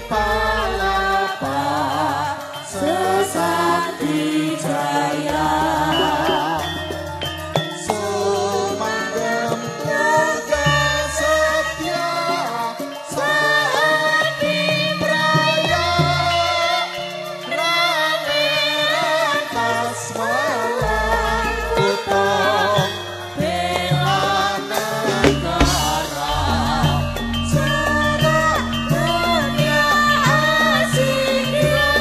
palapa sesakti jaya sumangkem yoga setia sadi praya rame rantas malang utong bela negara surat dunia asiknya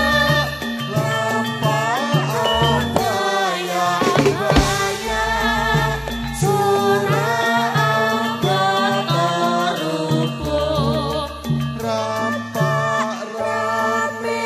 lampah bayang-bayang surah abad rampak rame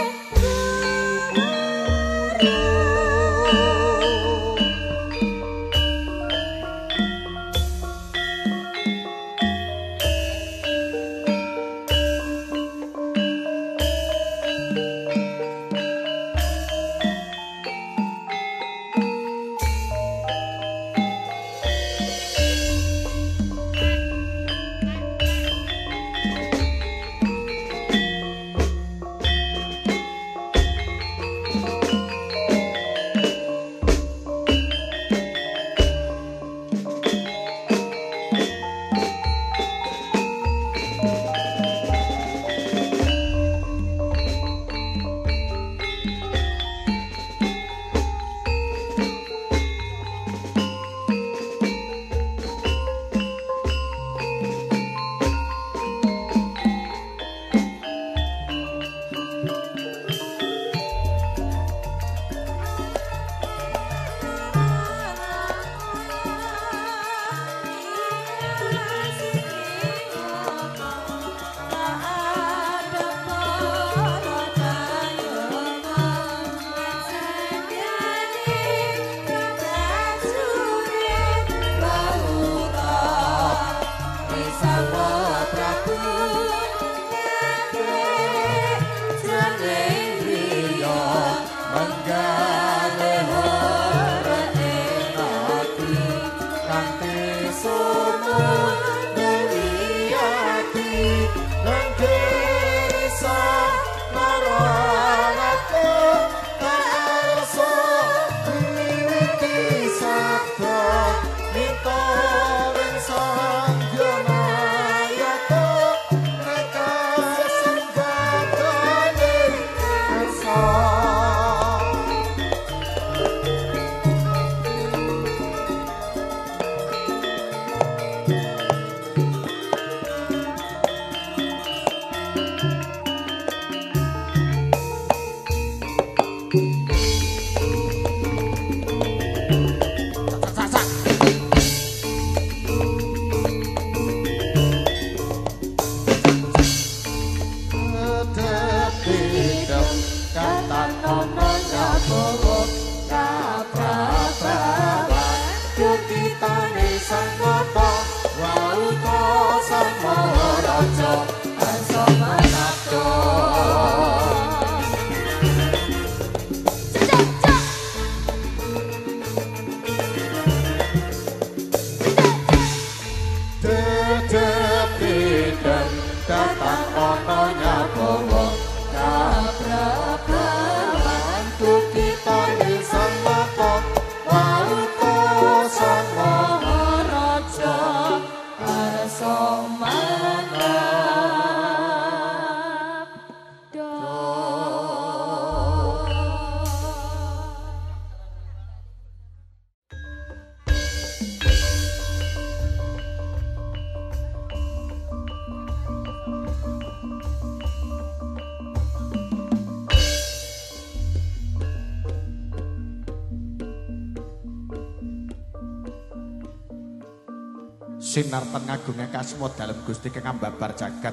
Sinartan ngagungnya kasmo dalam gusti kengambabar jagat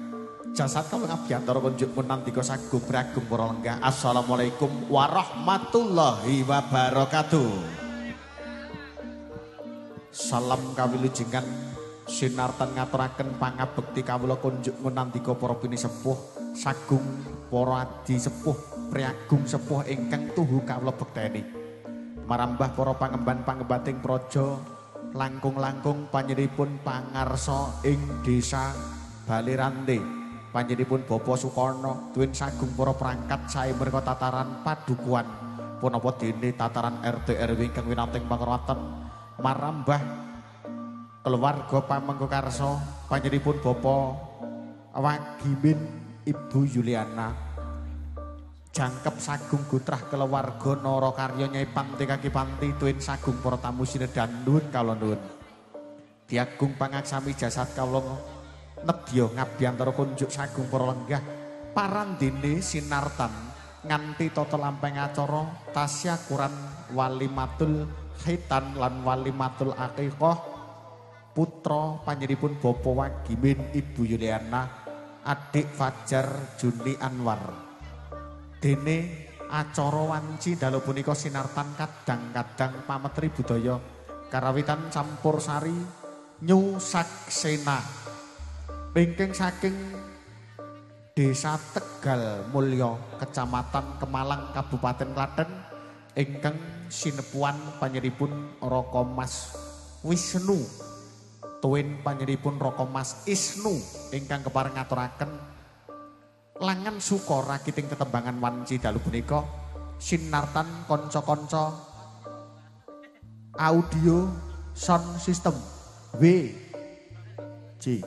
jasad kalau ngabiyantara punjuk munandika sagung pragum para lenggah. Assalamualaikum warahmatullahi wabarakatuh. Salam kawilujengan sinartan ngaturaken pangabekti kawula kunjuk munandika para bini sepuh sagung para adi sepuh priagung sepuh ingkang tuhu kawula bekteni marambah para pangemban-pangembating praja langkung-langkung panyeripun pangarsa ing desa Balirante panjenipun Bapa Sukarno tuwin sagung para perangkat sae mriko tataran padukuhan punapa dene tataran RT RW ingkang winanting pangraten marambah keluarga pamengkokarsa panjenipun Bapa Wagimin Ibu Yuliana jangkep sagung gutrah keluarga Narakarya Nyai Panti Kaki Panti tuwin sagung para tamu sinedan nuwun kawula nuwun diagung pangaksami jasad kawula nedya ngabdi antara kunjuk sagung para lenggah parandene sinartan nganti tata lampeng acara tasyakuran walimatul khitan lan walimatul aqiqah putra panjenipun Bapa Wagimin Ibu Yuliana adik Fajar Juni Anwar dene acara wanci dalu punika sinartan kadang-kadang pametri budaya karawitan campur sari nyu saksena Bengkeng saking Desa Tegal Mulya, Kecamatan Kemalang, Kabupaten Klaten, ingkang sinepuan panjenipun Raka Mas Wisnu, tuwin panjenipun Raka Mas Isnu, ingkang kepareng ngaturaken langan suka rakiting tetembangan wanci dalu punika sinartan kanca-kanca audio sound system WJ.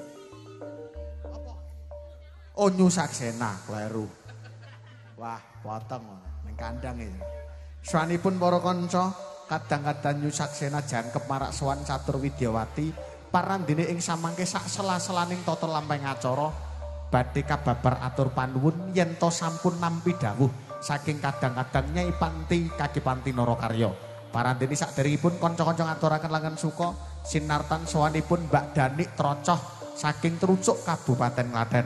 Oh Nyu Saksena kleru. Wah, potong ning kandang iki. Swanipun para kanca, kadang-kadang Nyu Saksena jangkep marak sowan Catur Widyawati parandene ing samangke sak sela-selaning tata lampeng acara badhe kababar atur panuwun yen to sampun nampi dawuh saking kadang-kadang Nyai Panti Kaki Panti Narakarya. Parandene saderengipun kanca-kanca ngaturaken langan suka sinartan sowanipun Mbak Danik Trocoh saking Trucuk Kabupaten Klaten.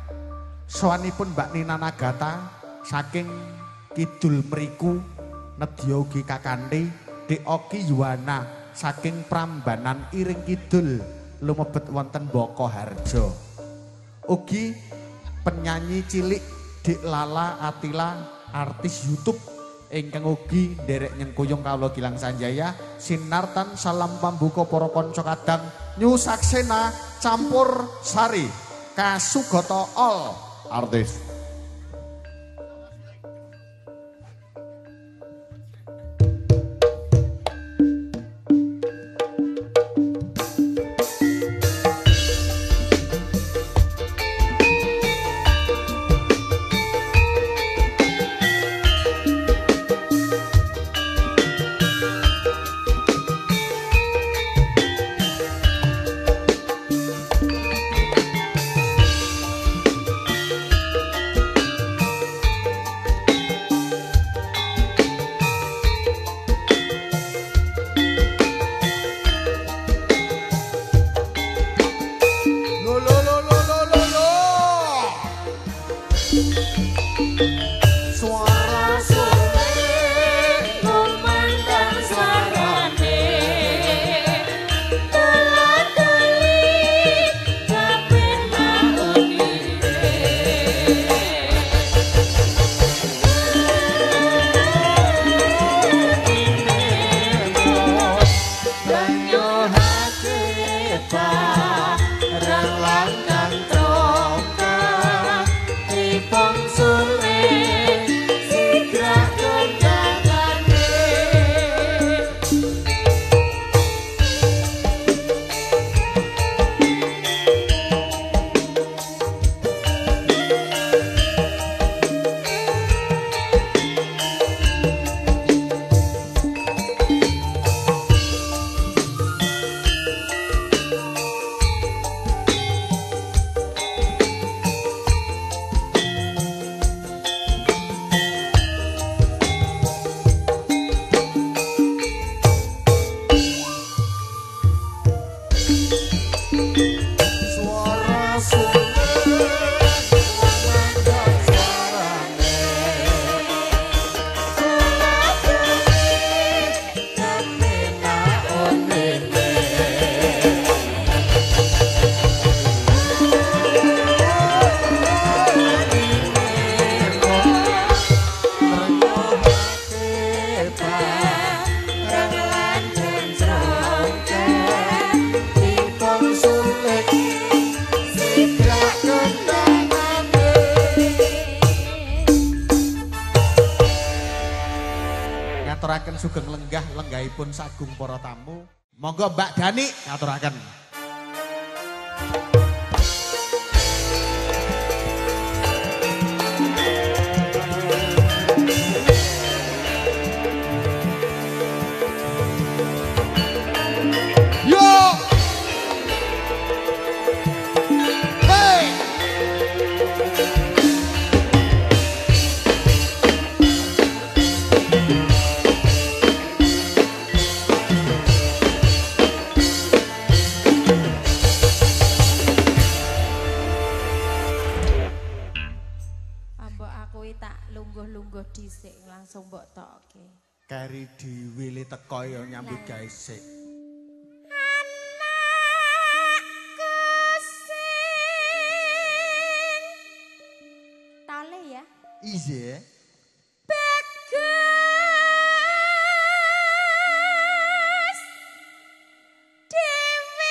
Sowanipun Mbak Nina Nagata saking Kidul Mriku nedya ugi kakandhe Dek Oki Yuwana saking Prambanan Iring Kidul lumebet wonten Boko Harjo. Ugi penyanyi cilik Dek Lala Atila artis YouTube ingkang ugi nderek nyengkuyung kawula Gilang Sanjaya sinartan salam pambuka para kanca kadang Nyu Saksena campur sari kasugata all artis. Sulit sugeng lenggahipun sagung para tamu. Monggo Mbak Dani ngaturaken. lungguh-lungguh dhisik langsung mbok tokke. Kari dhewe le teko ya nyambut gawe sik. Anakku sing tale ya. Iya. Bagus dewe.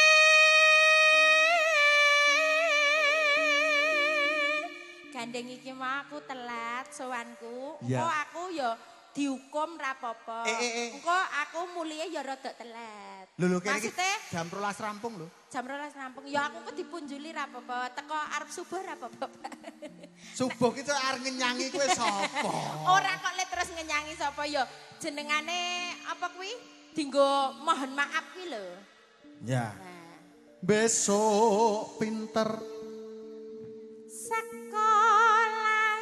Gandeng iki mah aku telat sowanku. Engko aku ya dihukum rapopo. Engko aku mulie ya rada telat. Lho kene iki Maksudnya, jam 12 rampung lho. jam 12 rampung. Ya aku kok dipunjuli rapopo. Teko arep subuh rapopo. Subuh ki arep ngenyangi kowe sapa? Ora kok le terus ngenyangi sapa ya. Jenengane apa kuwi? Dinggo mohon maaf kuwi lho. Ya. Nah, Besok pinter sekolah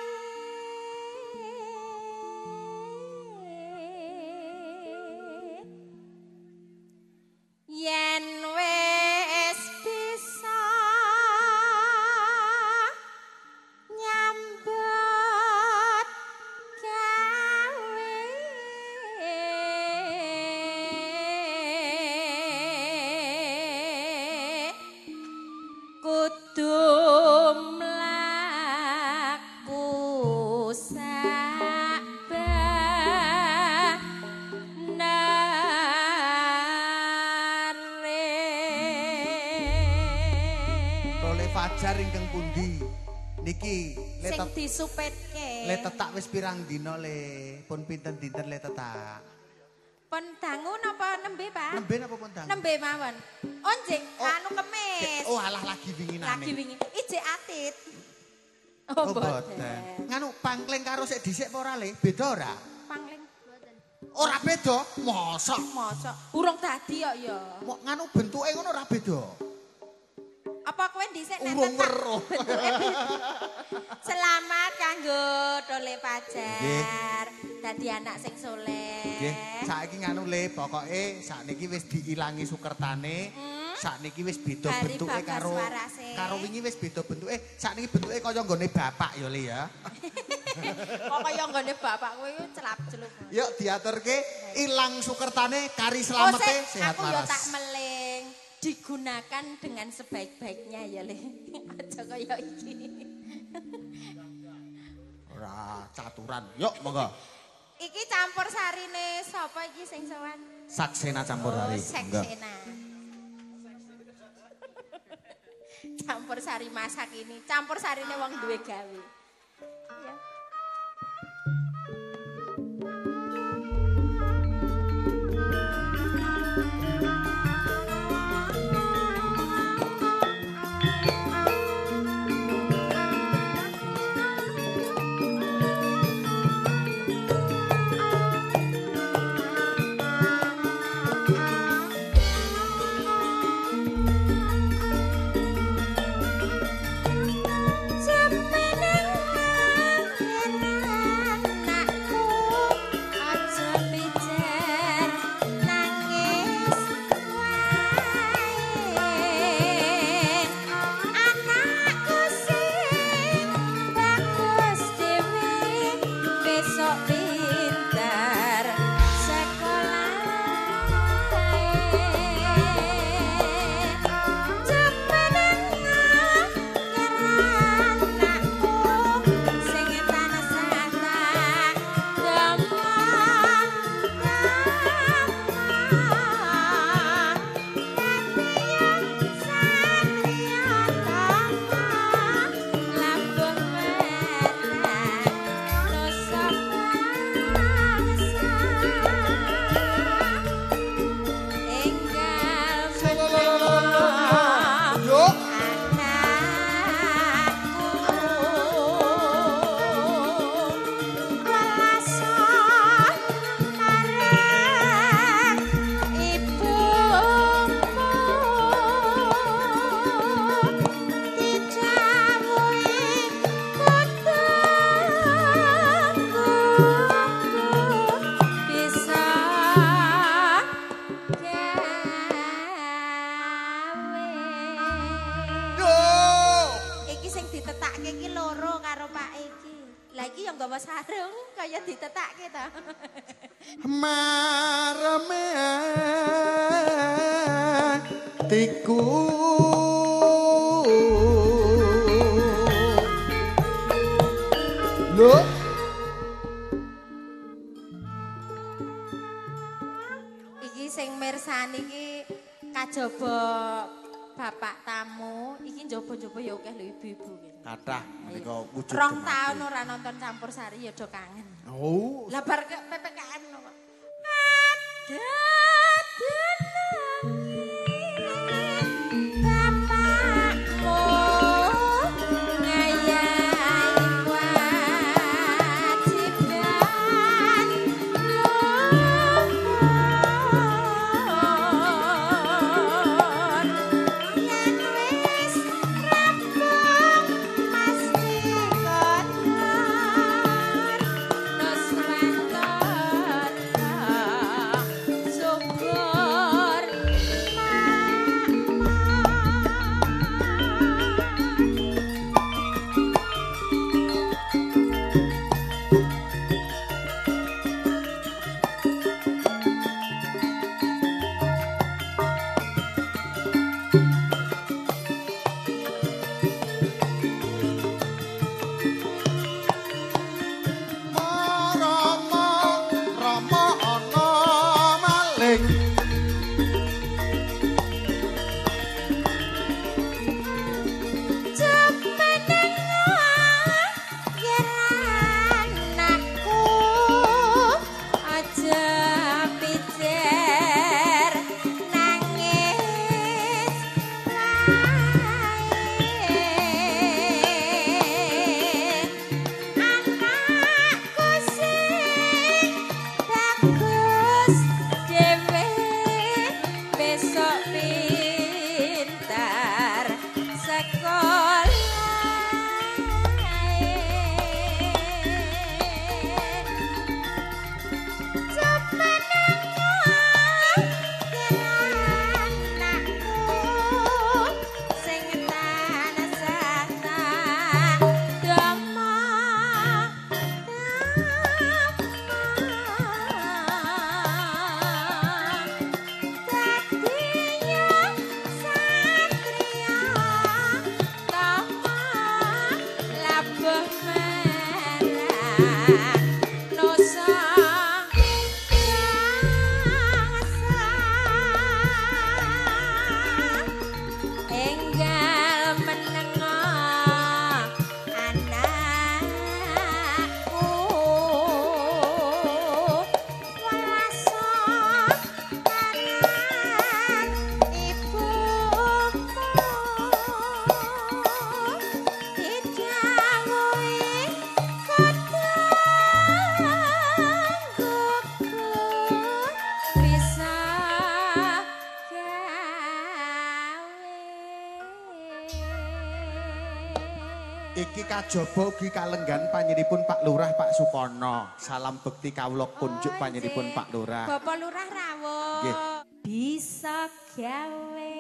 yen wis bisa nyambut gawe kudu mlaku sabanare. Role fajar ingkang pundi? Niki le Sing disupetke. le tetak wis pirang dina le? Pun pinten dinten le tetak? Pon dangu napa nembe, Pak? Nembe napa pun dangu? Nembe mawon. Oh, njing anu kemis. Oh alah lagi winginane. Lagi wingi. Ijek atit. Oh boten. Nganu pangling karo sik dhisik apa ora le? Beda ora? Pangling boten. Ora beda. Mosok. Mosok urung dadi kok ya. Nganu bentuke ngono ora beda. Apa kowe dhisik nek Urung tetak weruh. bentuke beda. Selamat kanggo Dole Pajar. Dadi anak sing soleh. Nggih, saiki nganu le, pokoke sakniki wis diilangi sukertane. Sakniki wis beda Hari bentuke bagas karo warase. karo wingi wis beda bentuke. Sakniki bentuke kaya nggone bapak ya le ya. Kok kaya nggone bapak kowe celap-celup. Yuk diaturke ilang sukertane kari Oh, slamete sik, sehat aku ya waras. tak meling. Digunakan dengan sebaik-baiknya ya, Le. Aja kaya iki. Ora caturan. Yuk monggo. Iki campur sarine sapa iki sing sowan? Saksena campur sari. Monggo. Saksena. Campur sari masak ini, campur sarine wong duwe gawe. Ya. Semeneng ditetakke iki loro karo Pak iki. Lah iki ya nggawa sarung kaya ditetakke ta. Mareme tiku lho iki sing mirsani iki kajaba bapak tamu iki njaba-njaba ya akeh lho ibu-ibu iki. kathah menika wujud Rong taun ora nonton campur sari ya do kangen. oh Lah bar PPKM kok. Iki kajaba ugi kalenggan panjenipun Pak Lurah Pak Sukono. Salam bekti kawula kunjuk panjenipun Pak Lurah. Bapak Lurah rawuh. Nggih. Bisa gawe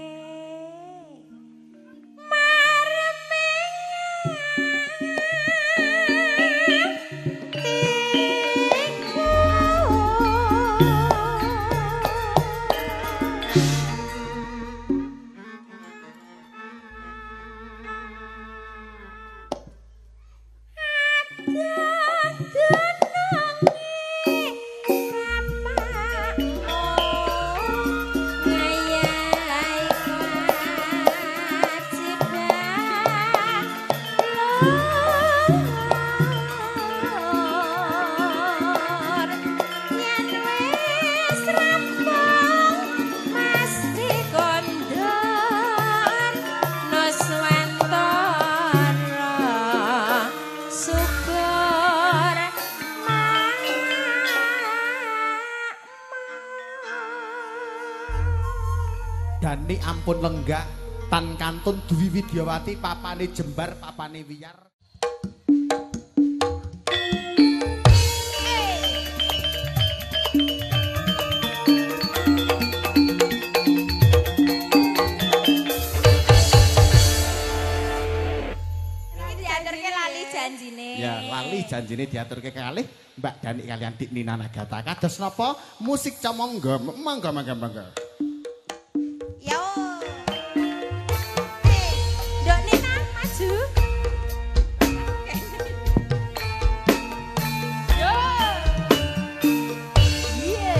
Dani ampun lenggak tan kantun Dwi Widyawati papane jembar papane wiyar. janjine diaturke kalih Mbak Dani kalian Dik Nina Nagata. Kados napa musik camangga mangga. Yo. Dok Nina maju. Yo. Iya.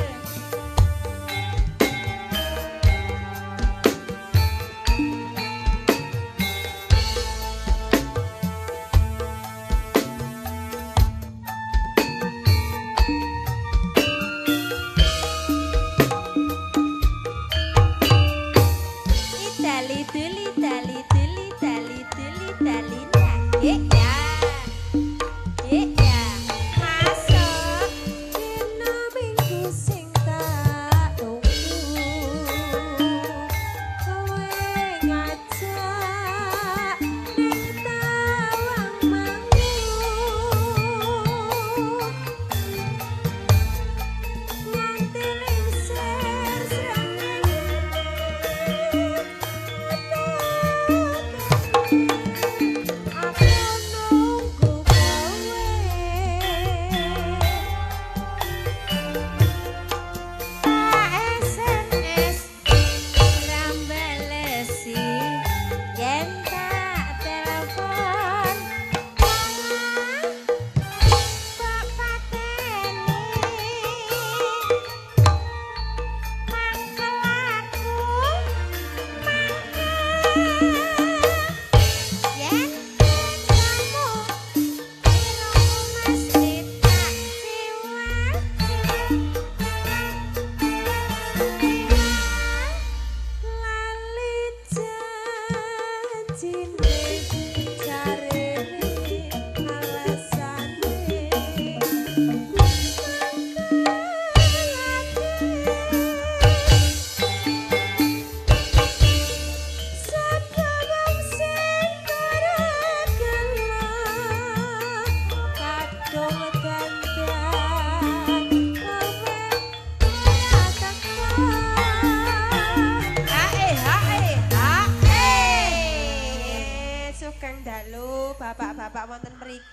Bapak-bapak wonten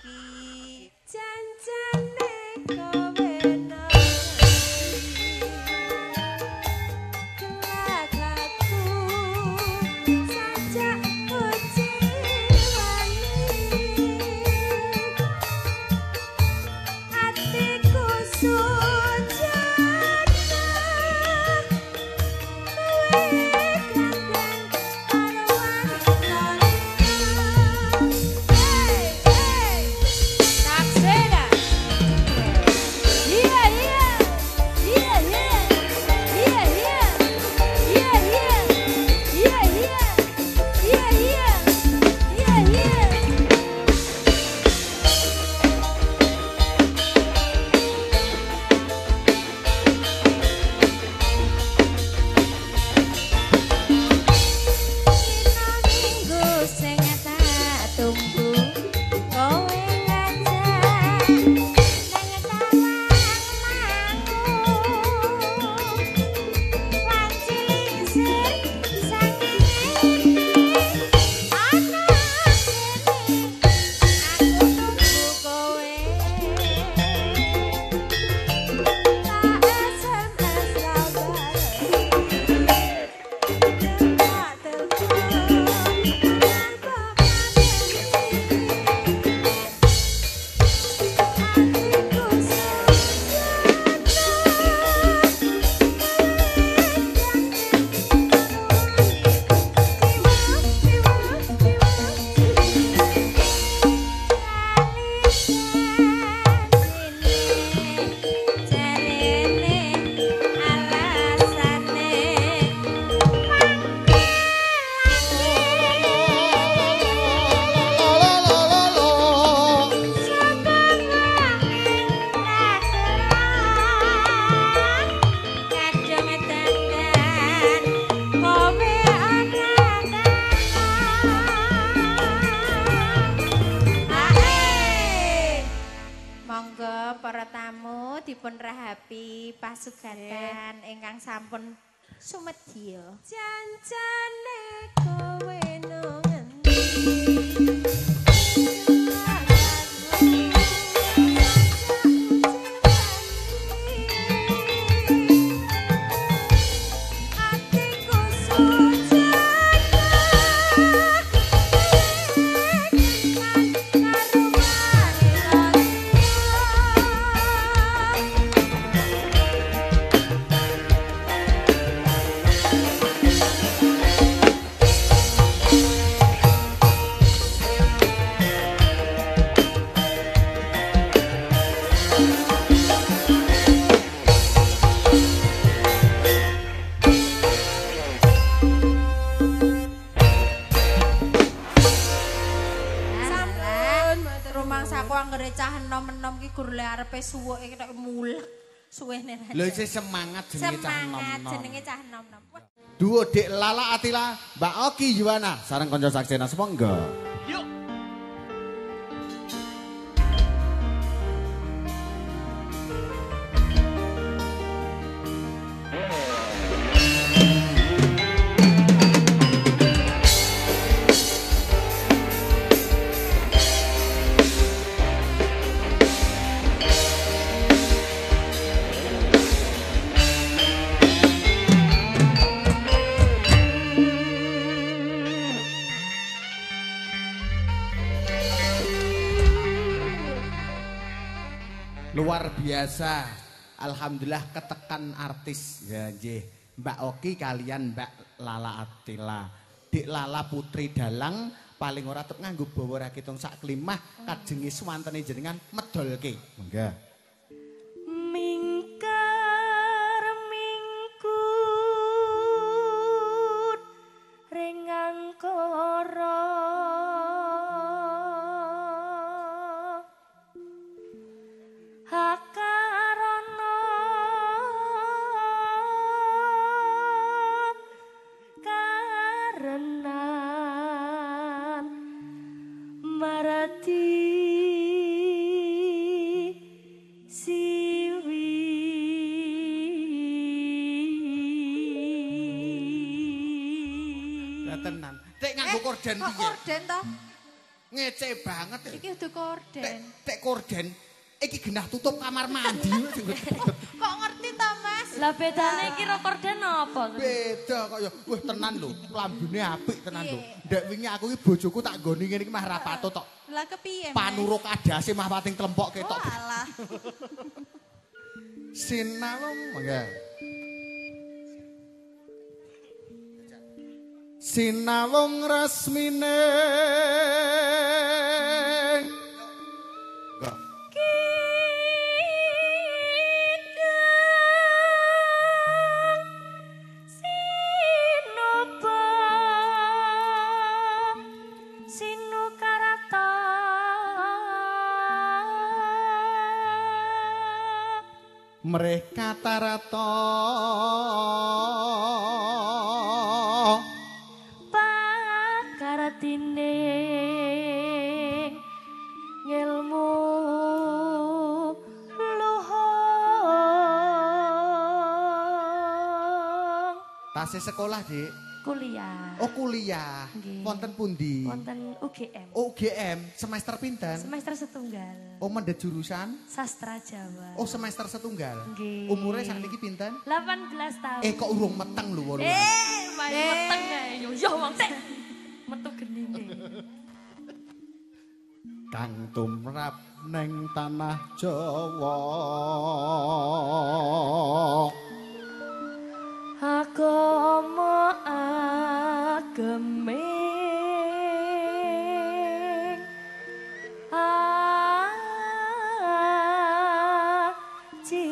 mriki. Janjane kowe dipun rahapi pasugatan ingkang sampun sumedya. Janjane kowe nang endi? anggere cah enom-enom ki gur le arepe suwuke nek mulek. Suwene. Lho isih semangat jenenge cah enom-enom. Semangat jenenge cah enom-enom. Duo Dik Lala Atila, Mbak Oki Yuwana, sareng kanca saksena semonggo. Yuk. Luar biasa. Alhamdulillah ketekan artis. Ya nggih. Mbak Oki kalian Mbak Lala Atila. Dik Lala Putri Dalang paling ora tep nganggo bawa rakitung sak klimah kajenge swantene jenengan medolke. Monggo. Mingkar mingkut ring angkara hakarana karenan marati siwi Ya tenan. Tek nganggo korden Kok piye? korden to? Ngece banget. Iki udah korden. Tek korden iki genah tutup kamar mandi. Kok ngerti to, Mas? lah bedane iki ro korden apa Beda kok ya. Wah tenan lho, lambune apik tenan lho. Ndek wingi aku iki bojoku tak goni ngene iki mah ra patut tok. Lah kepiye, Mas? Panuruk adase mah pating telempok ketok. Walah. Sinawung mangga. Sinawung resmine. Enggak. Mereka tarato pakaratine ngilmu luhung tasih sekolah, Dik. kuliah Oh, kuliah. Nggih. Wonten pundi? wonten UGM Oh, UGM semester pinten? semester setunggal Oh, mendhet jurusan? sastra Jawa Oh, semester setunggal. Nggih. Umure sakniki pinten? 18 tahun Kok urung meteng lho 18. main meteng ae yo wong sik metu genine Kang tumrap neng tanah Jawa. agama ageming aji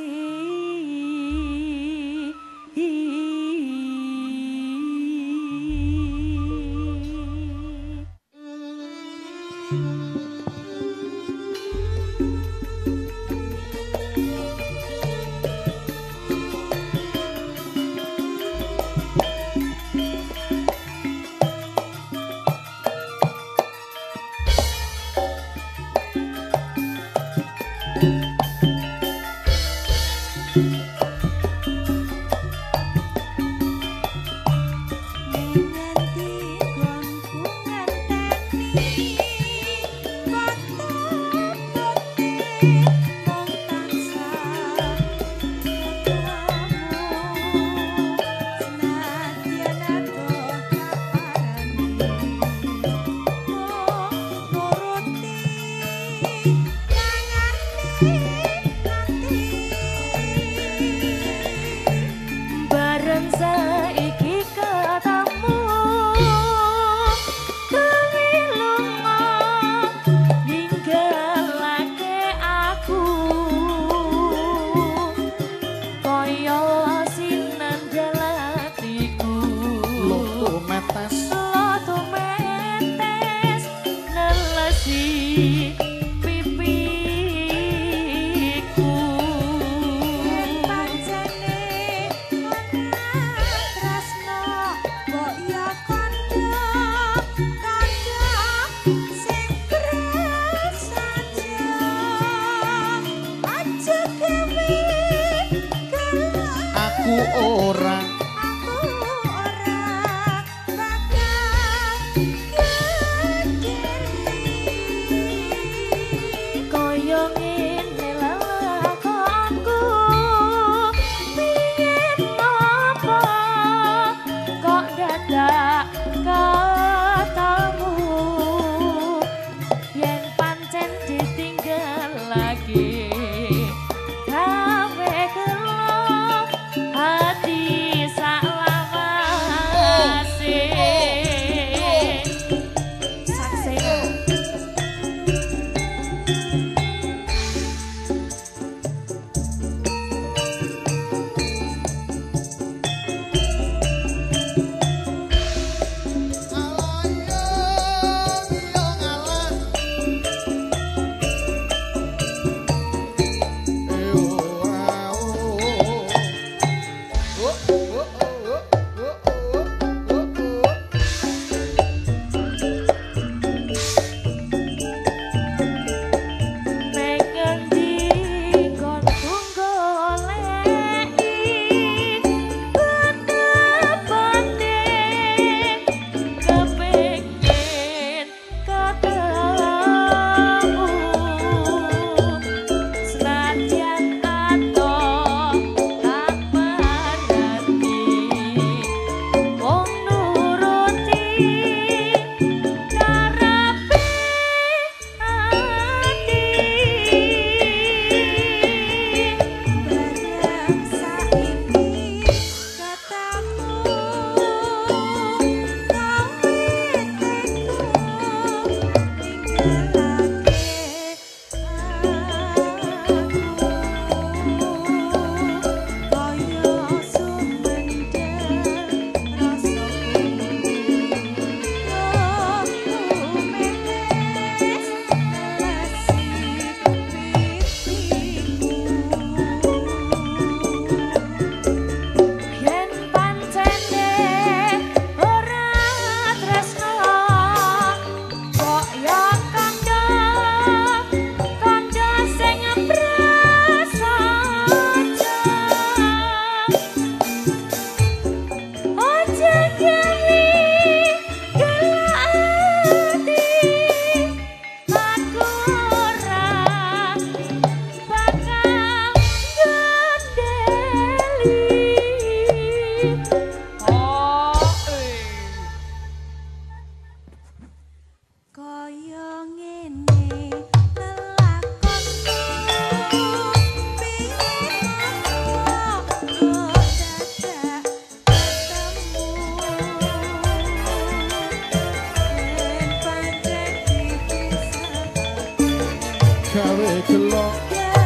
gawe gelok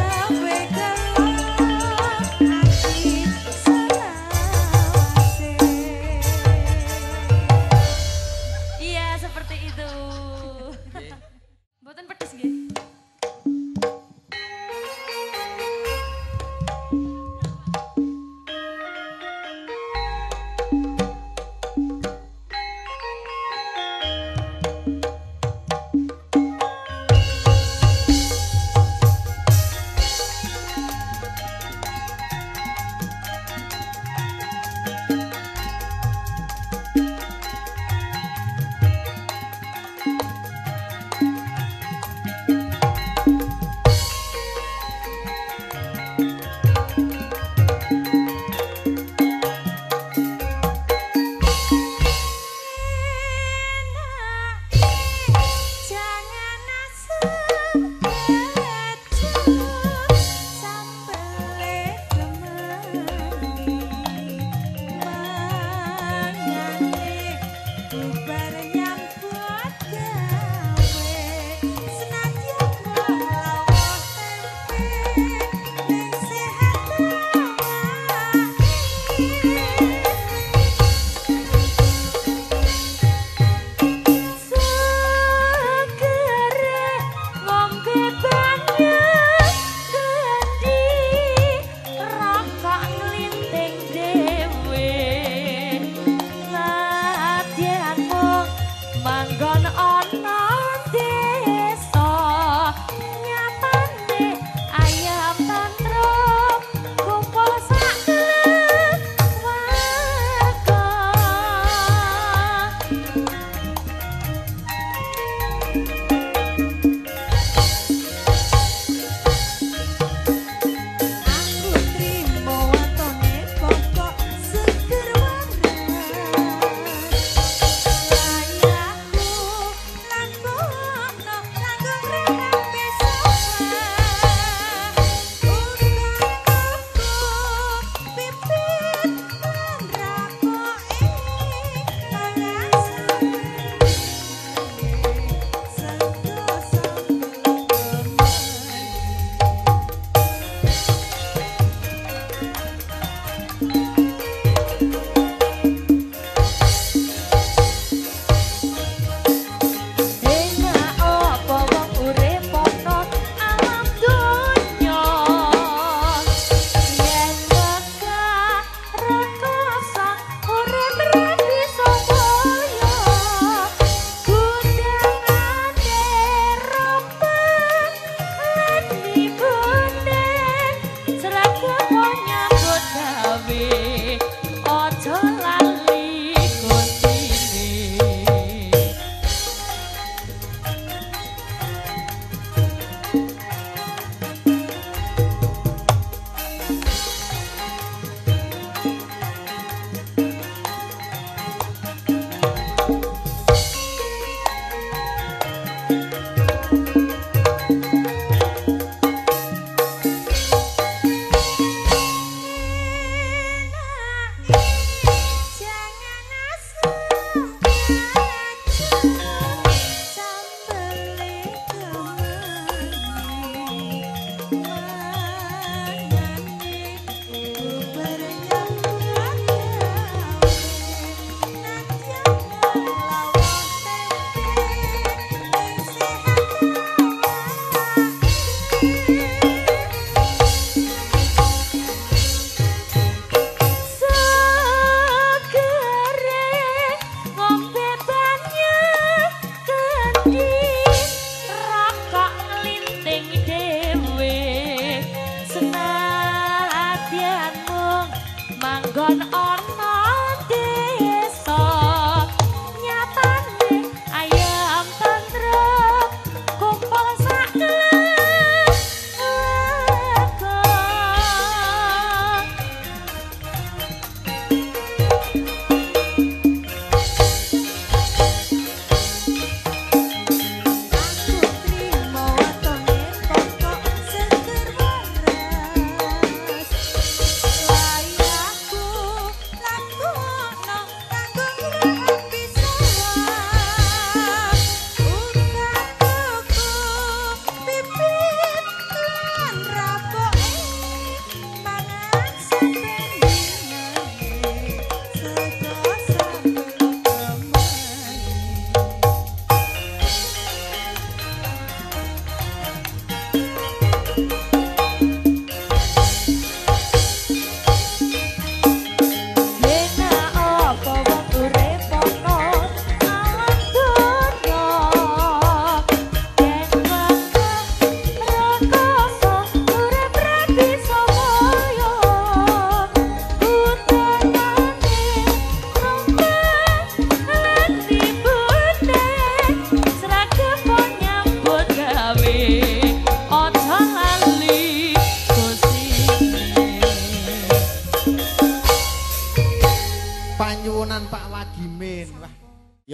Iya, seperti itu. Mboten pedes nggih.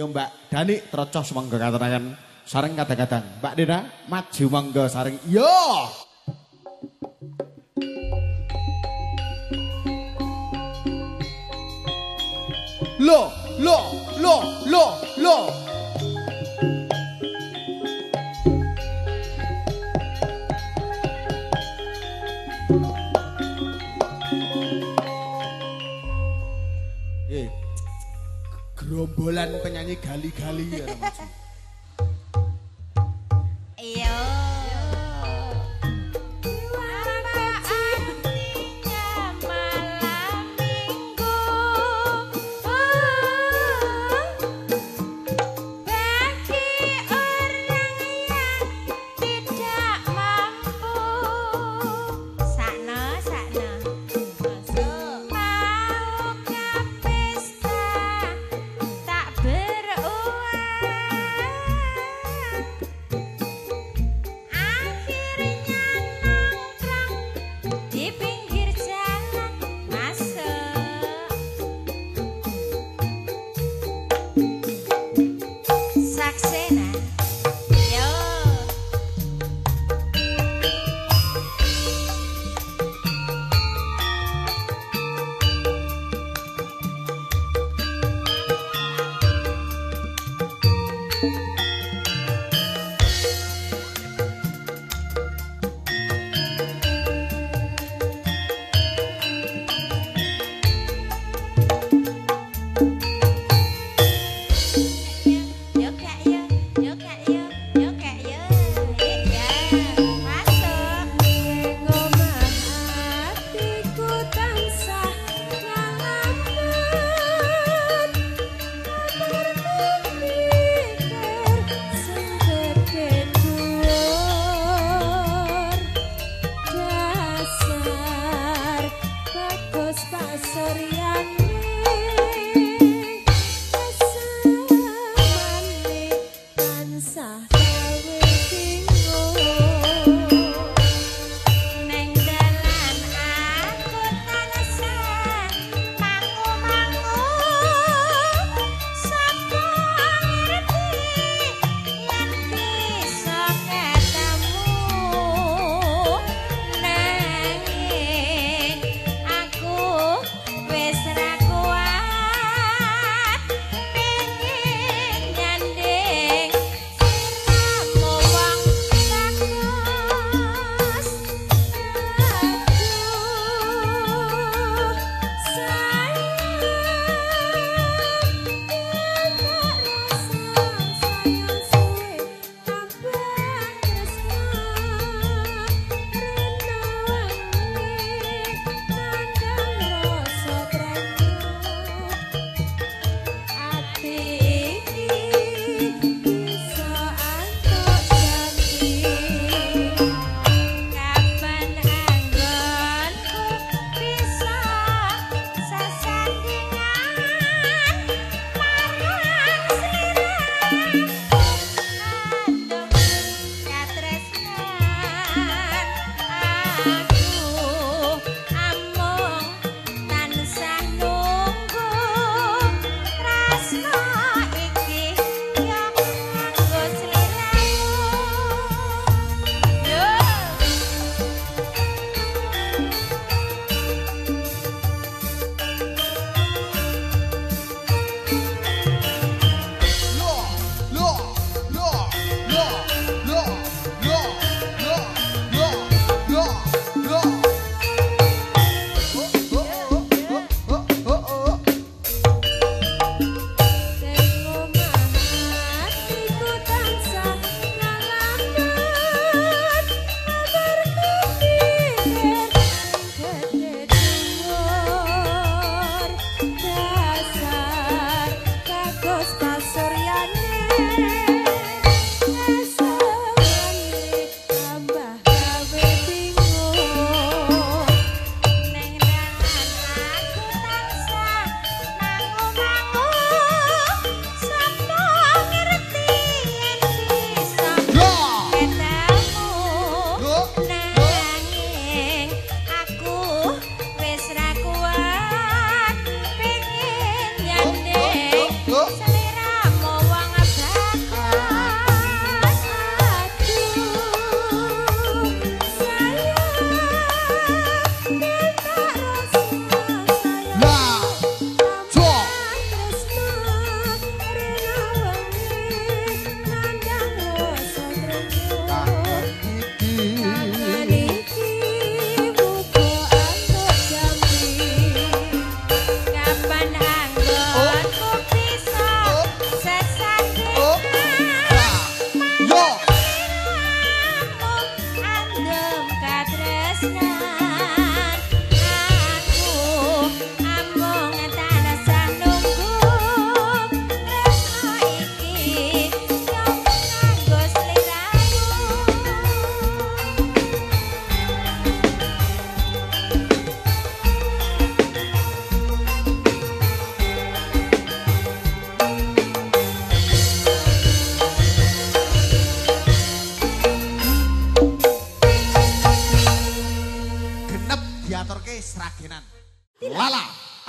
mengko Mbak Dani trocoh semangga katuraken sareng kadang-kadang. Mbak Dena maju mangga sareng. Yo. Lo. Gerombolan penyanyi gali-gali ya Mas. Iya.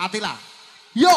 Atila. Yo.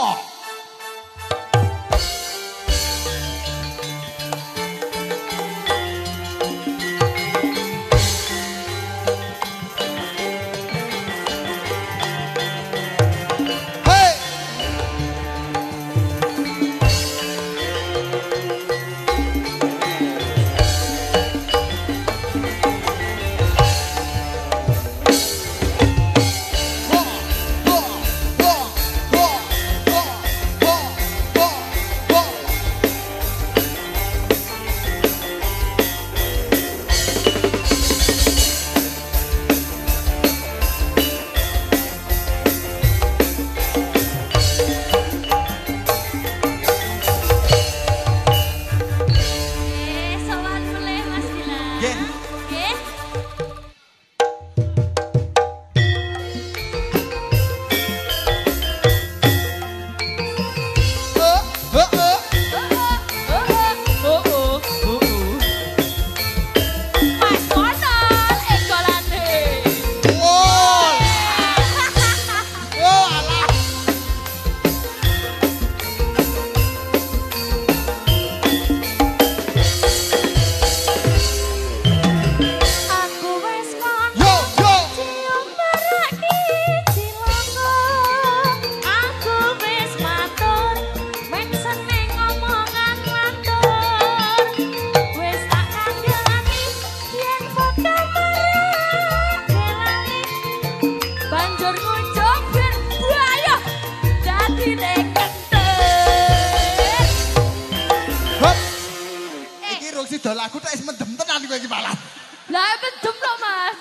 Lagu tak is mendem tenan kowe iki malah. Lah mendem lho, Mas.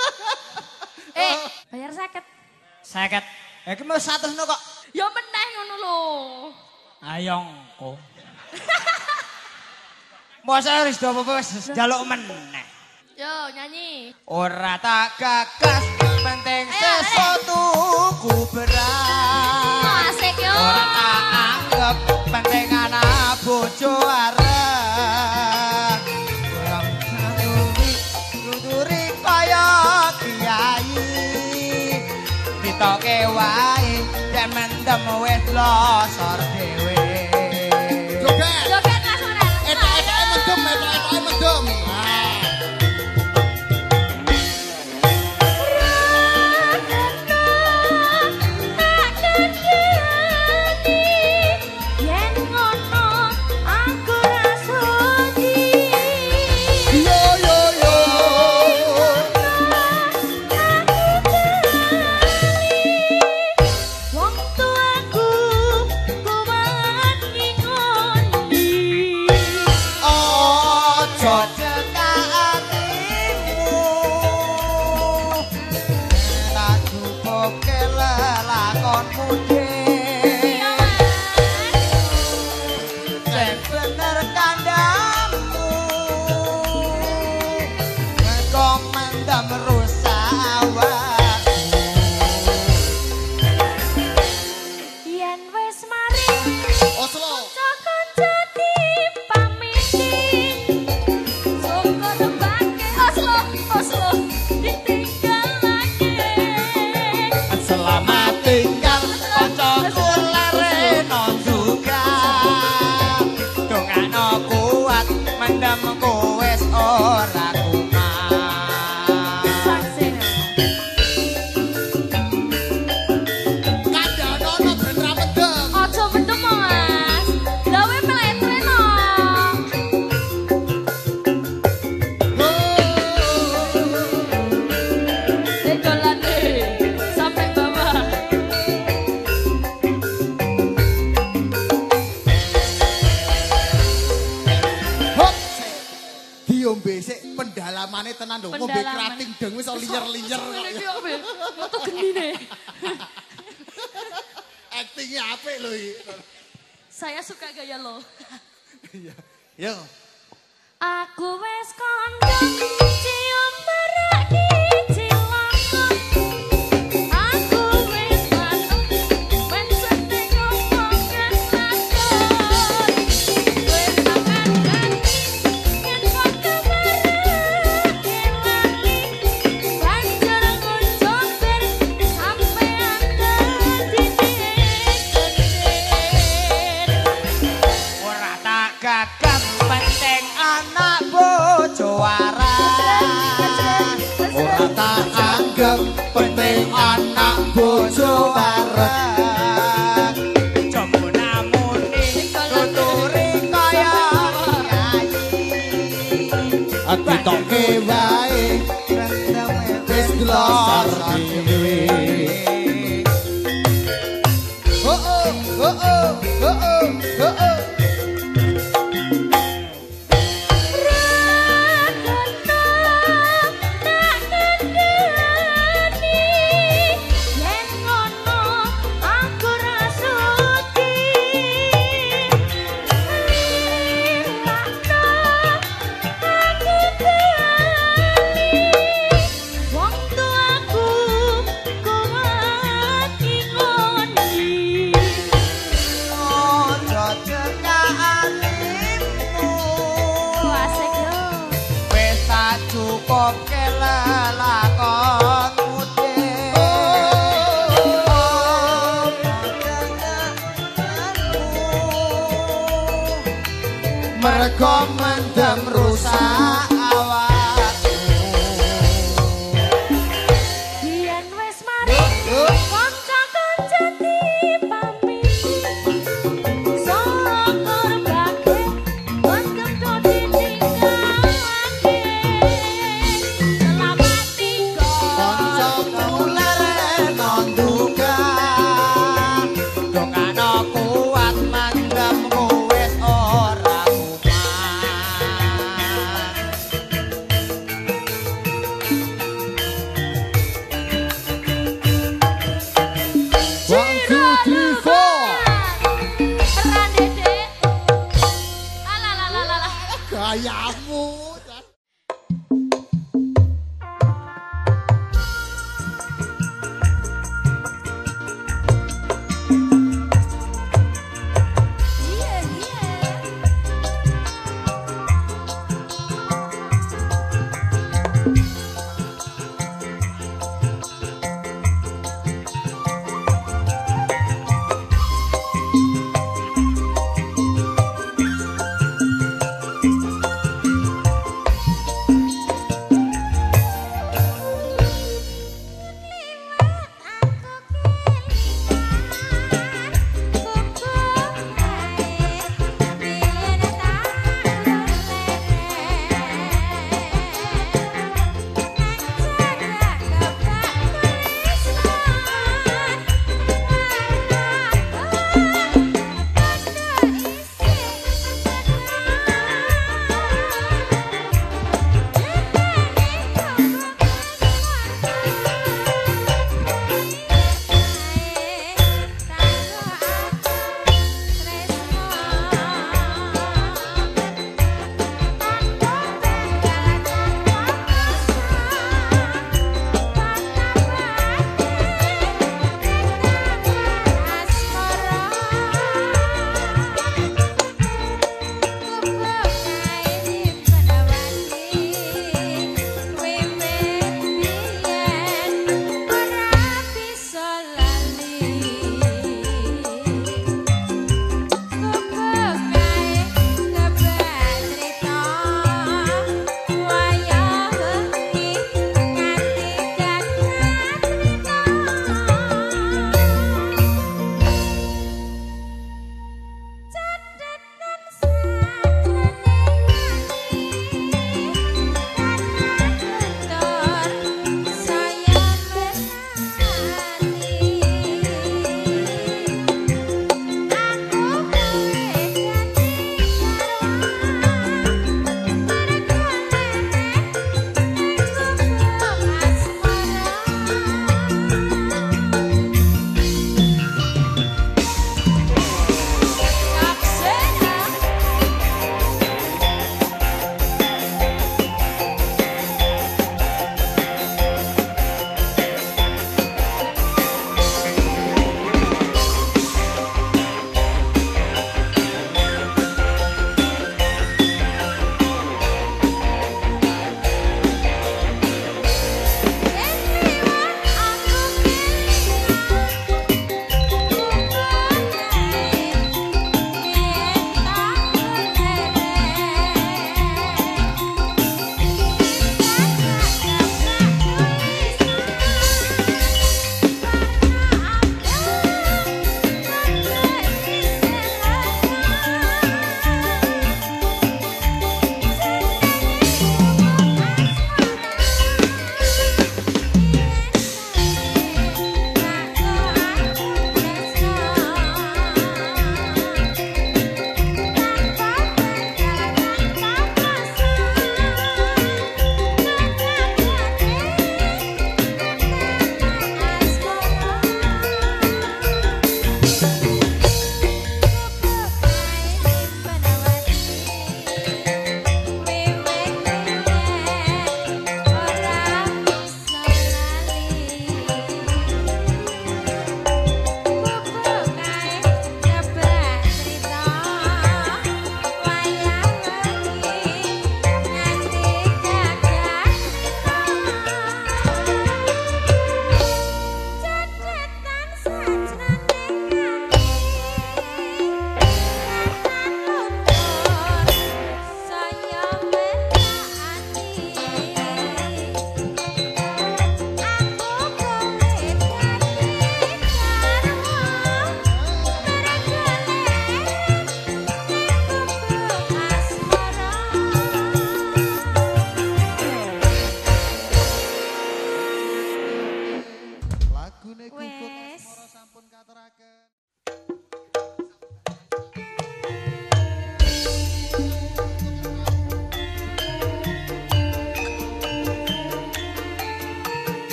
Bayar 50. 50. Iki mau 100 no kok. Ya meneh ngono lho. Ayo engko. Mosok wis do apa wis njaluk meneh. Yo nyanyi. Ora tak gagas penting sesuatu ku berat. Asik yo. Ora tak anggap penting anak bojo arep. Toke wae yen mendem wis losor dhewe. Joget. Joget Mas Ora. Etak-etake mendem, etak-etake mendem. Pendalamane tenan lho, ngombe krating deng wis liyer-liyer kok. Metu genine. Aktingnya apik lho iki. Saya suka gaya lo. Iya. Yo. Aku wis kondang cium meraki cilaka. Aku wis manut men seneng ngomongan lakon. Wis makan ganti yen kok kemarake lali. Banjur ngucapir sampean dadi anggap penting anak bojo waras. Ora tak anggap penting anak bojo waras. Coba namuni tuturi kaya kiai. Ditoke wae wis glosar dhewe. Cukup kelelakonmu mergo mendem rusak awakmu. Yen wis mari kanca-kanca dipamit syukur bage mendem do ditinggalake selamat tinggal Kancaku lereno nduga dongano kuat mendemku wis ora gayamu.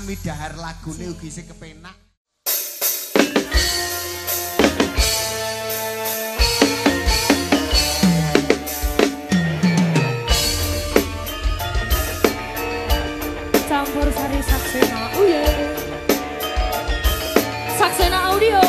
midahar lagune ugi sing kepenak. Campur sari Saksena. Saksena Audio.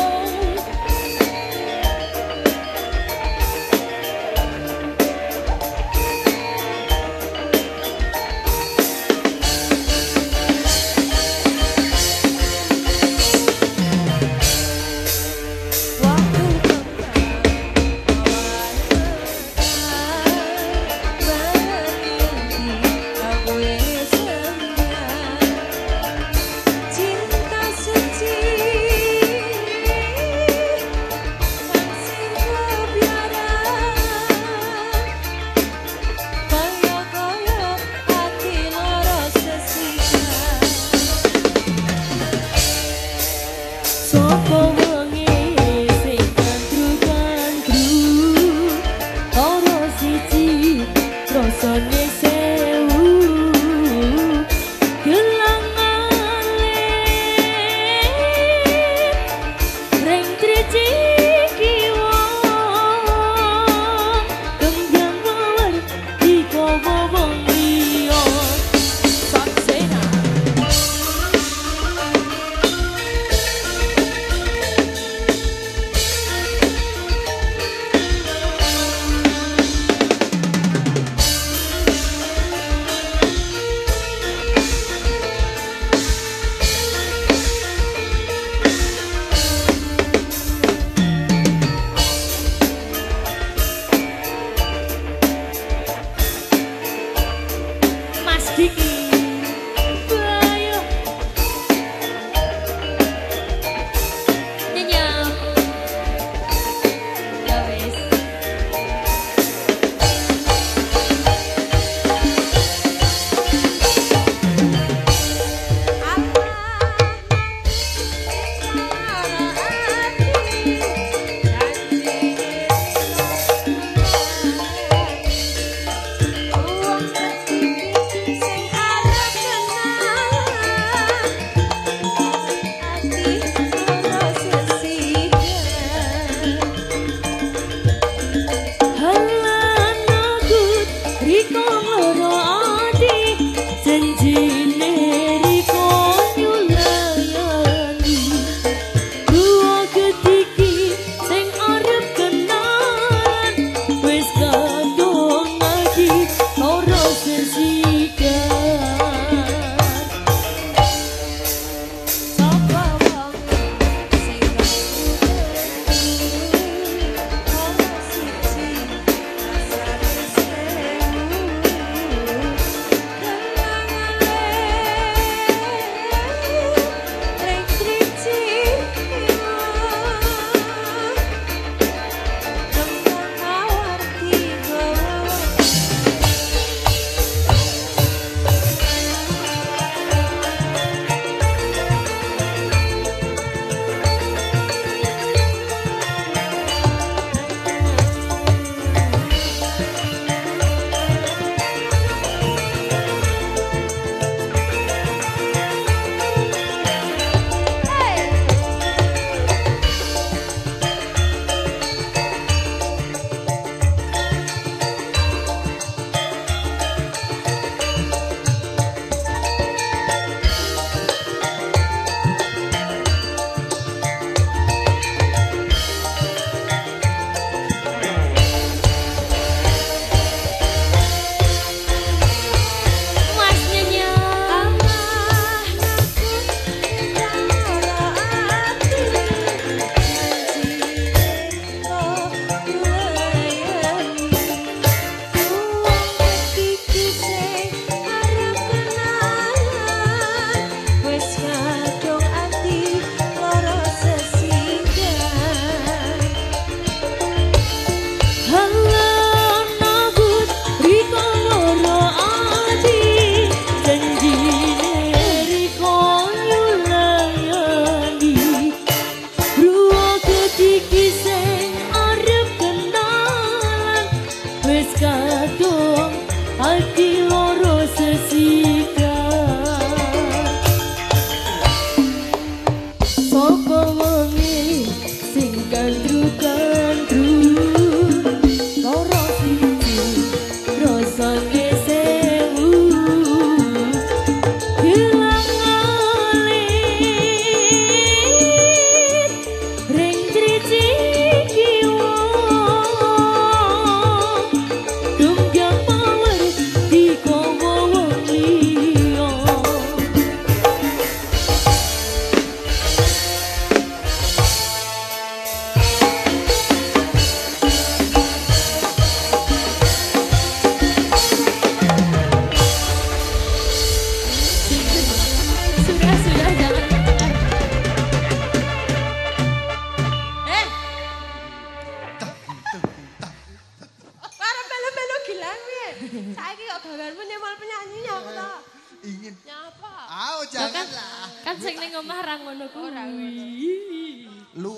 Kan sing ning omah ra ngono kuwi. Lu.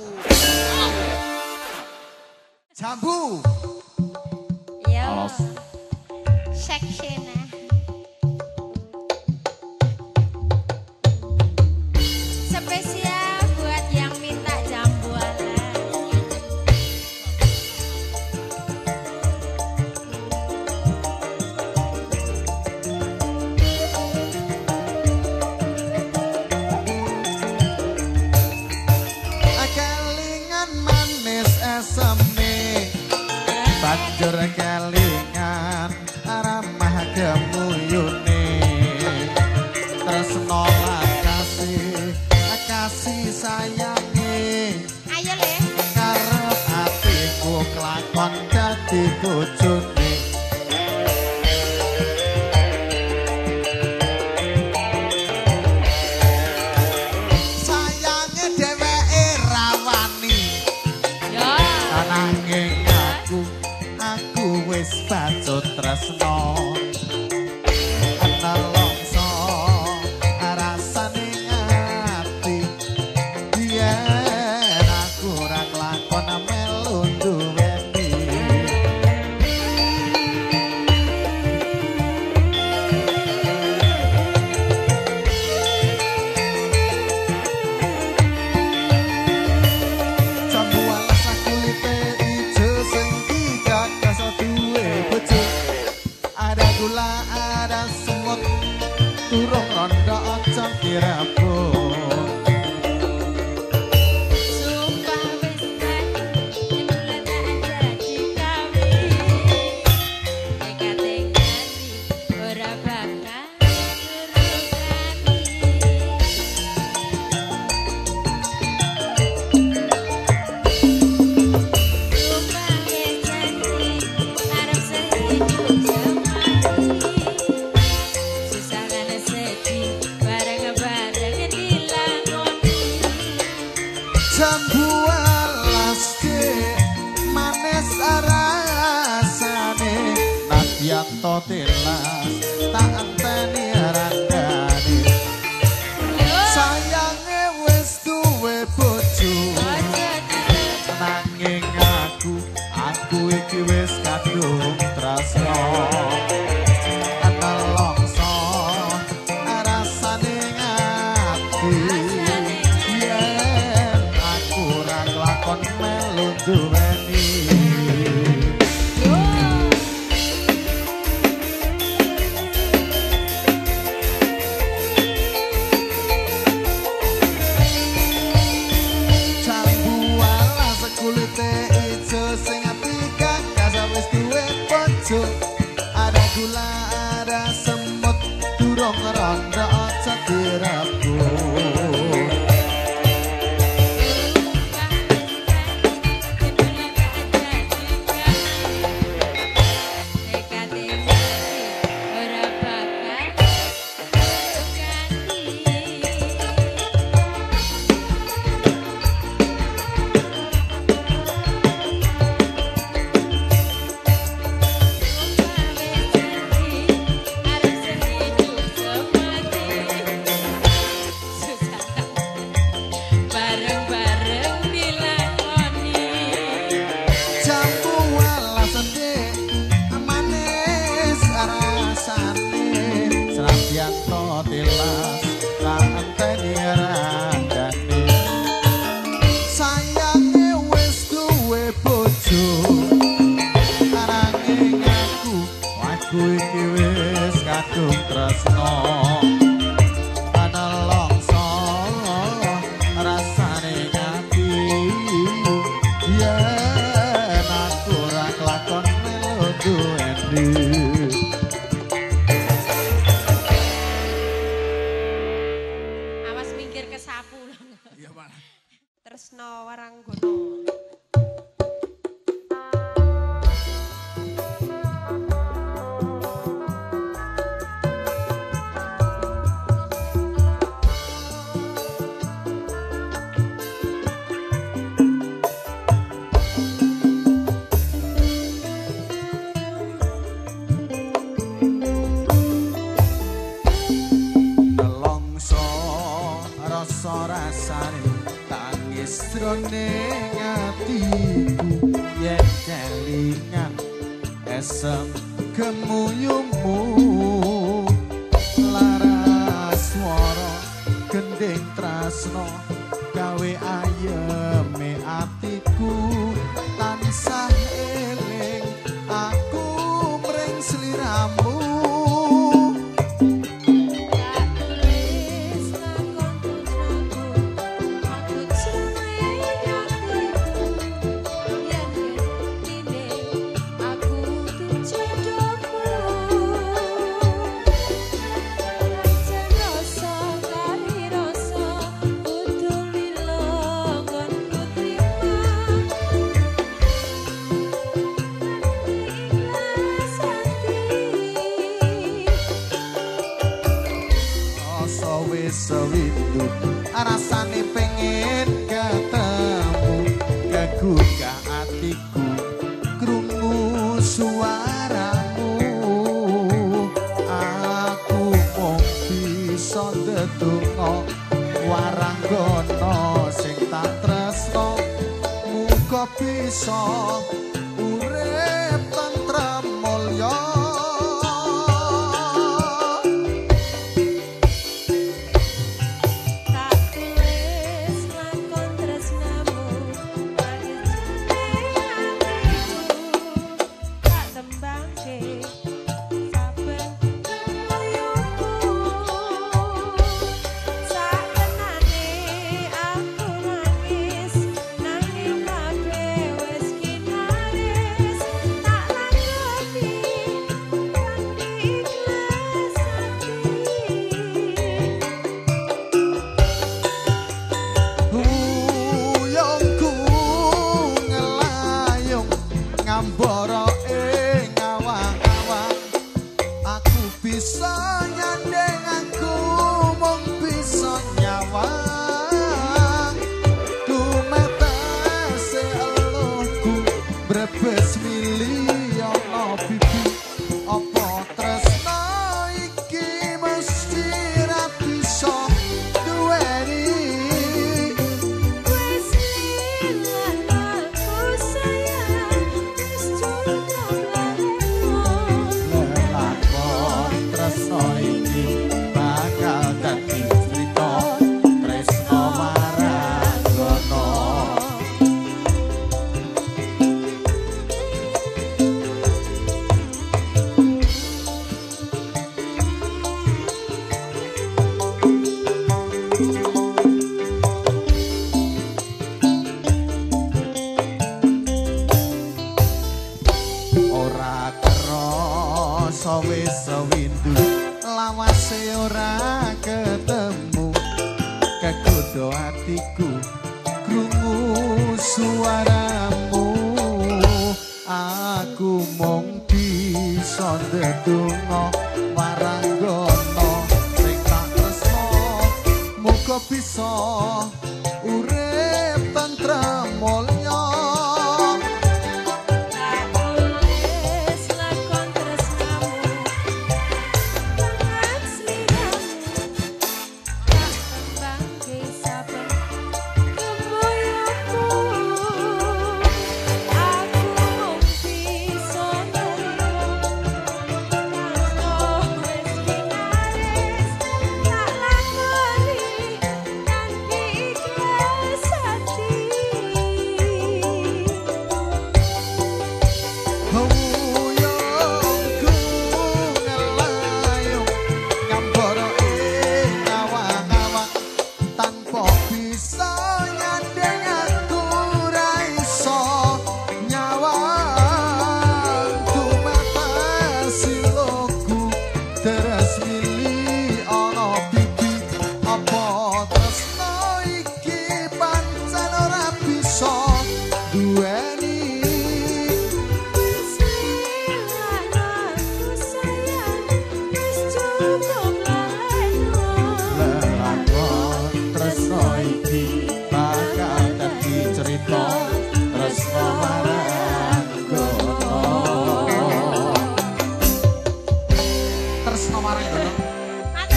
Jambu. Yo. Seksena. Spesial buat yang minta jambualan. Kelingan manis eseme, banjur kelingan ramah gemuyune, tresno kasih kasih sayangi. Ayo le. Karep atiku kelakon dadi bojone. Sayange dheweke rawani. Ya. Nanging aku wis bacut tresno. Nelongso rasane ati. Yen aku ora kelakon melu duweni. Jambu alas kulite ijo sing digagas duwe bojo. Ada gula, ada semut, turung rondo aja dirabut. Sumpah wis mati, bulan tak jadi kawin. Dekate nganti ora bakal nurutani. Sumpah wis janji, arep sehidup semati. Susah lan sedih, bareng-bareng dilakoni. Jambu alas ke manis rasane, nadyan to telas tak enteni randane. Sayange wis duwe bojo, nanging aku iki wis kadung tresno. Nelongso rasane ati. Yen aku ora kelakon melu duweni. Jambu alas kulite ijo sing ati gagas wis duwe bojo. Ada gula, ada semut, durung rondo aja direbut. Dekate mati, ora bakal ganti. Sumpah wis janji, arep sehidup semati. ning atiku yen kelingan esem kemuyumu laras swara gending tresno gawe ayeme atiku tansah eling aku mring sliramu. Sewindu rasane pengen ketemu kegugah atiku krungu suaramu aku mung bisa ndedonga waranggana sing tak tresno muga bisa urip tentrem mulya. Ngambara ing awang-awang aku bisa nyandeng aku mung bisa nyawang tumetese eluhku brebes mili ana bibi apa tresno iki mesti ra bisa duweni. Sewindu lawase ora ketemu kegodho atiku krungu suaramu aku mung bisa ndedonga waranggana sing tak tresno muga bisa urip tentrem mulya.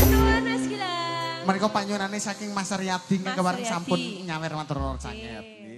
Menika panyuwunane saking Mas Riyadi kemarin sampun nyawer matur nuwun sanget.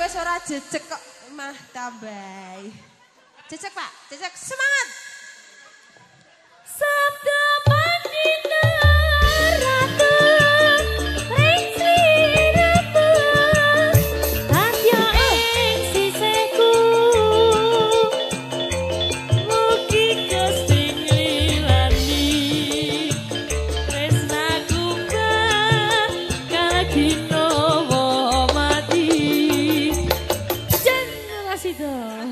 wis ora jejeg kok mah tambahi. Jejeg Pak, jejeg semangat. Sabda Mandina Ratu ring sliramu Tatya ing siseku mugi Gusti nglilani tresnaku kalagina mati jangan kasih dong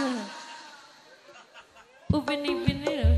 Upin-ipin lho.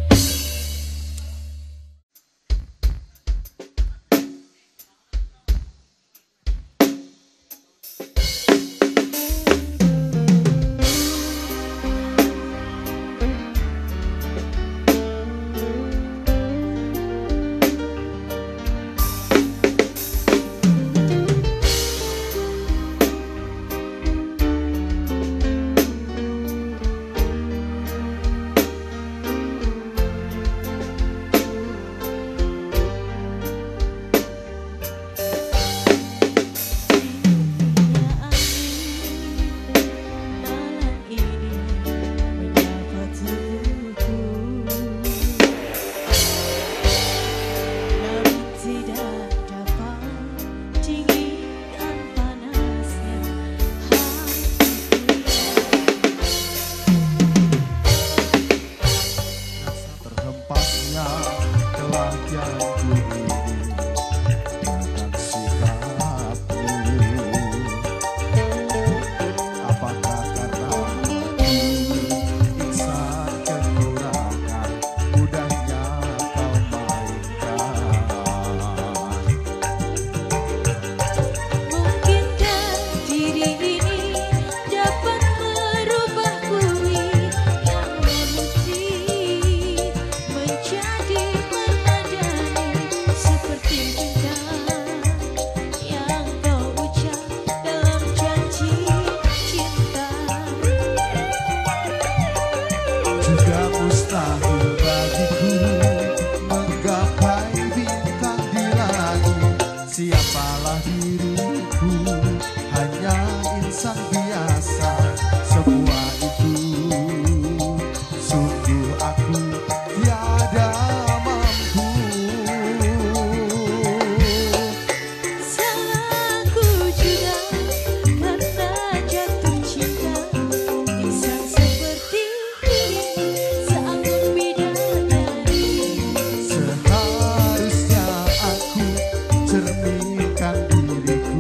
Seharusnya aku cerminkan diriku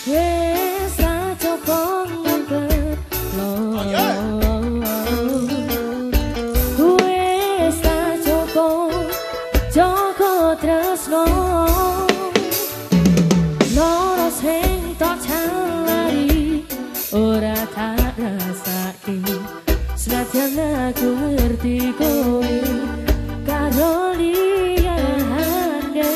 Wes aja kok ngempet lo. Wes aja kok jaga tresno. Loro sing tak calari ora tak rasake. Senajan aku ngerti kowe karo liyane.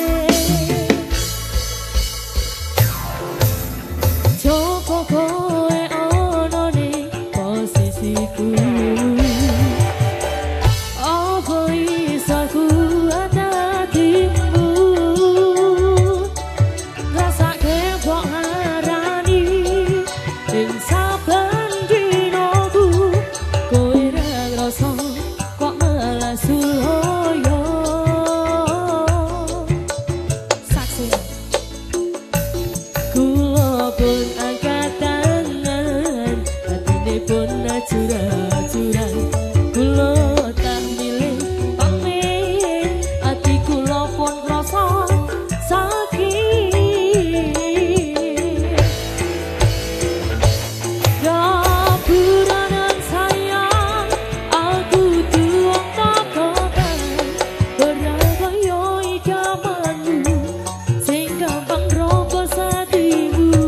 Joko kowe ono ning posisiku. Apa iso ku atatimu. Rasake kok ngarani ing saben dinoku. Kowe ra ngrasa kok malah suloyo. Saksi kula pun angkat tangan, hatine pun curang-curang. Kula tak milih pamit, ati kula pun rasa sakit. Gapuranan sayang, aku tuang takokan. Ora kaya ikamanmu, sing gampang robos hatimu.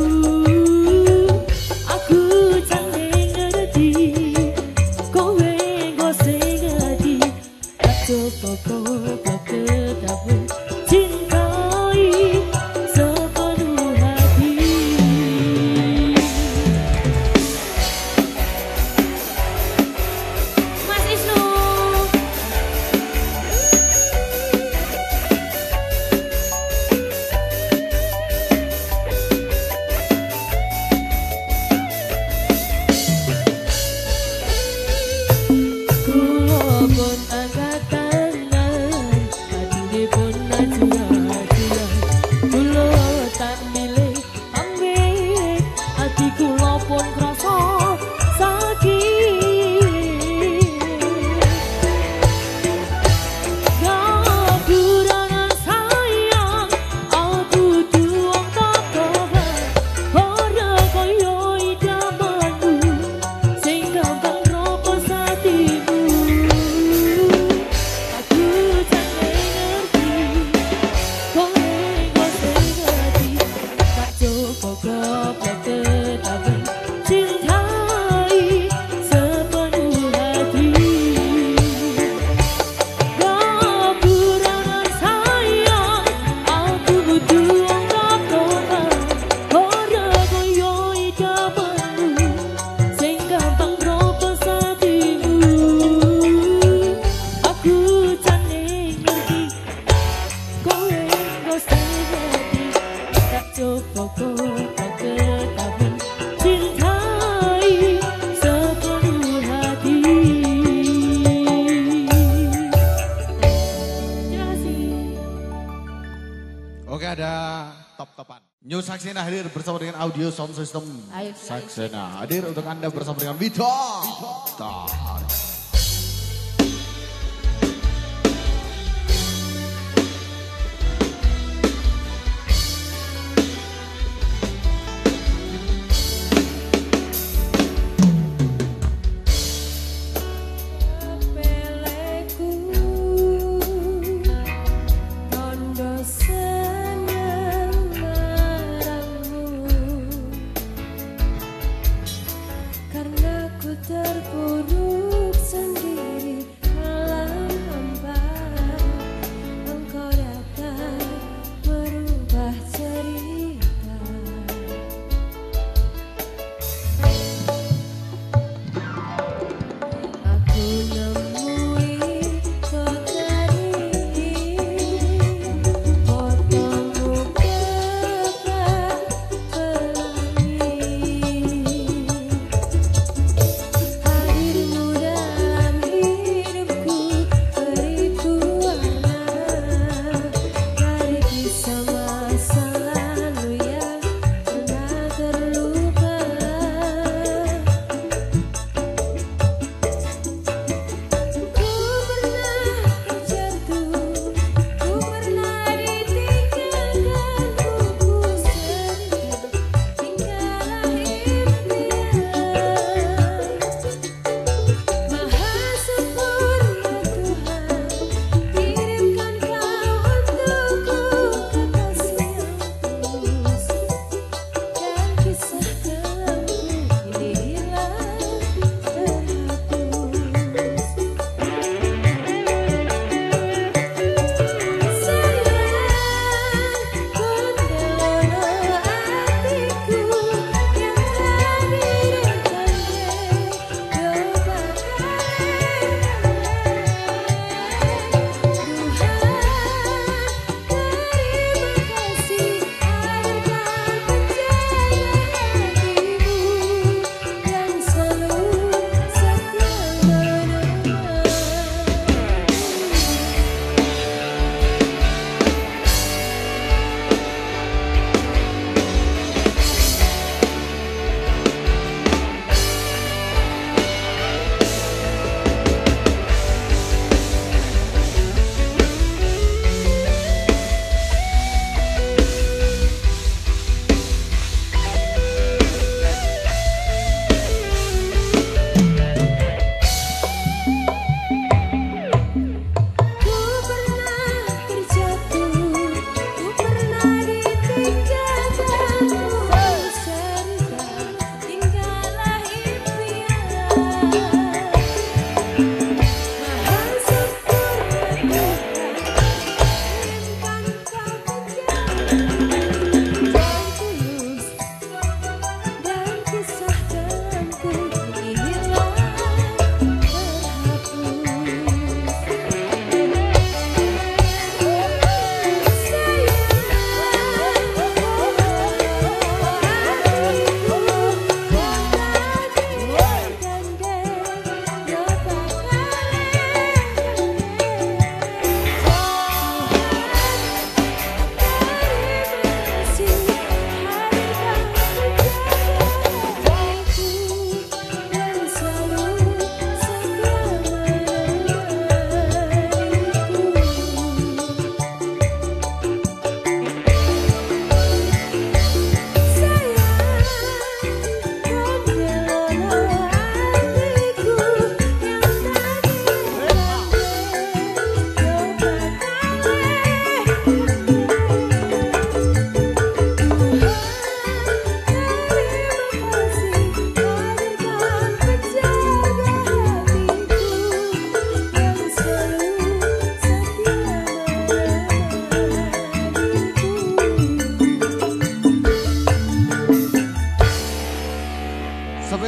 Aku jane ngerti, kowe go sing ngerti. Tak coba kok tetap cintai sepenuh hati. Mas Isnu. Kula pun angkat tangan, hatine pun curang-curang. Kula tak milih pamit, hati kula pun krasa sakit. Gapuranan sayang, aku tuang takokan. Ora kaya idamanmu, sing gampang robos hatimu. Aku jane ngerti, kowe go sing ngerti. Tak coba kok tetap cintai sepenuh hati. Gapuranan sayang, aku butuh takokan. Ora kaya idamanmu, sing gampang robos hatimu. Aku jane ngerti, kowe go sing ngerti. Tak coba kok tetap cintai sepenuh hati. Terima kasih. Oke, ada top-topan. New Saksena hadir bersama dengan audio sound system. Ayo, Saksena hadir untuk Anda bersama dengan Vito. Tahar. Peleku tondo seneng marangmu, karena ku terburu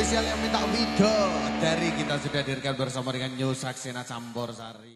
spesial yang minta video dari kita sudah hadirkan bersama dengan New Saksena Campur Sari.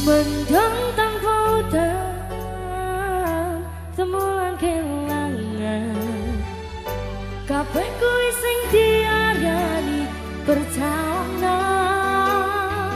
Mendung tanpa udan temulan kelangan kabeh kuwi sing diarani perjalanan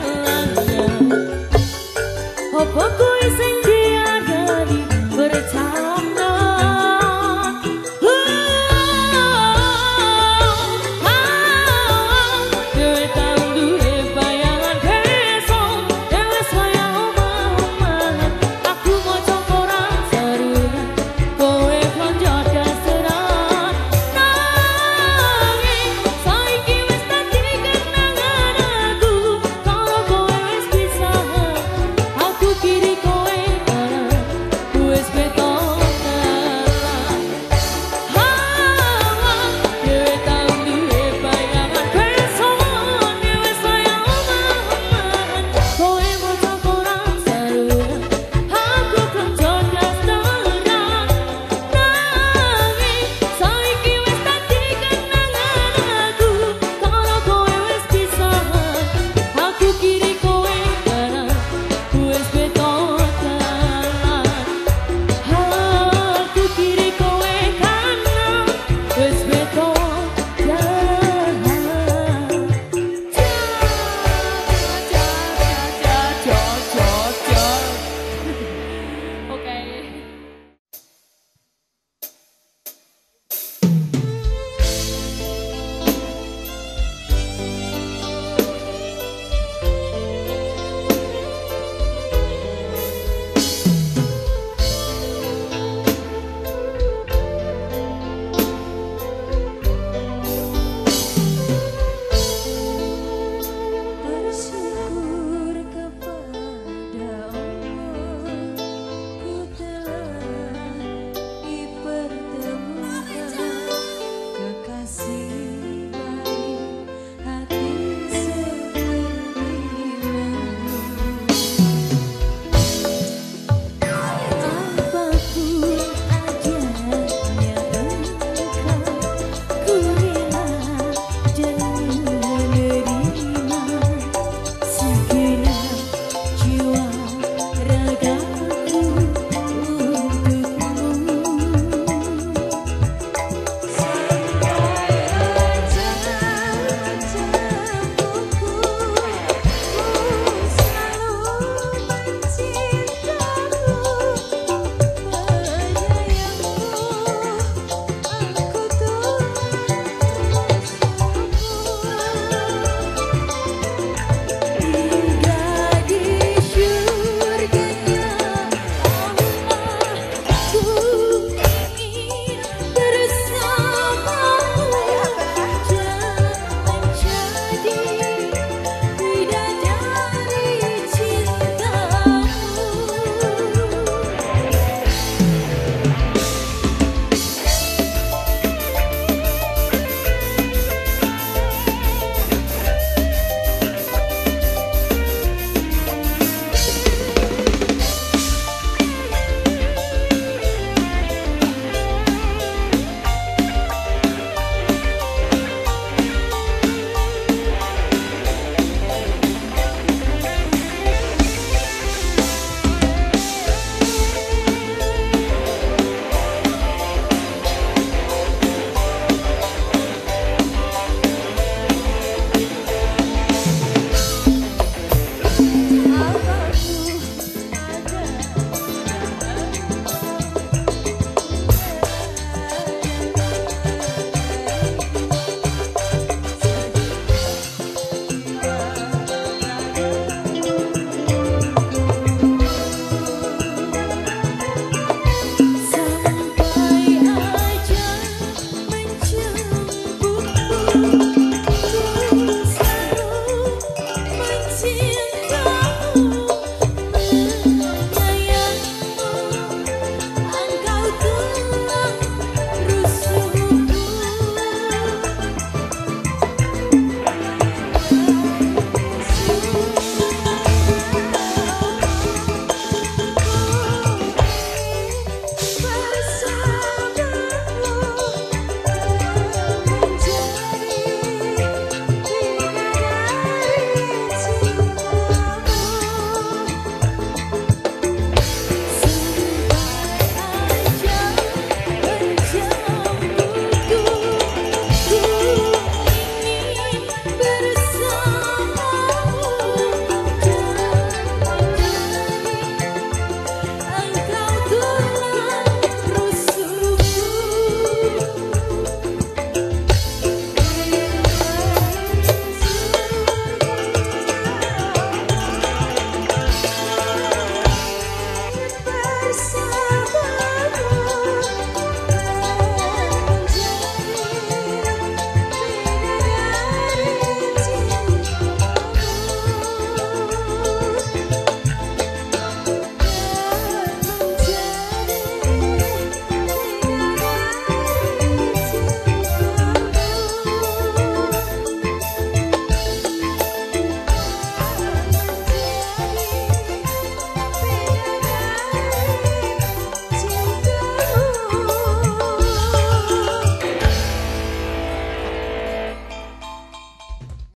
Apa kuwi sing diarani percaya